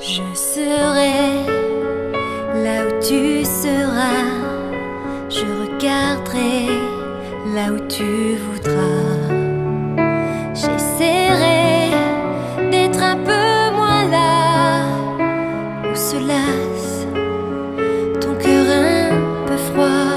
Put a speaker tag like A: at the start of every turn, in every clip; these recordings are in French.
A: Je serai là où tu seras, je regarderai là où tu voudras. J'essaierai d'être un peu moins là où se lasse ton cœur un peu froid.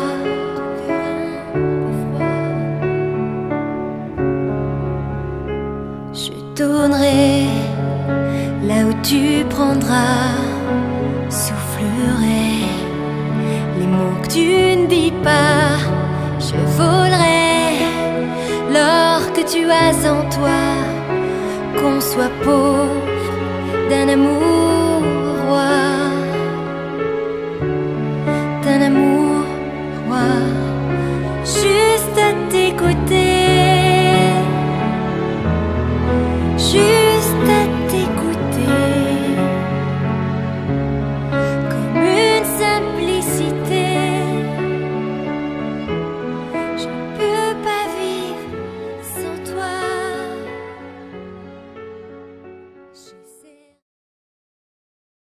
A: Je tournerai là où tu prendras, soufflerai les mots que tu ne dis pas. Je volerai l'or que tu as en toi, qu'on soit pauvre d'un amour roi, d'un amour roi. Juste à tes côtés,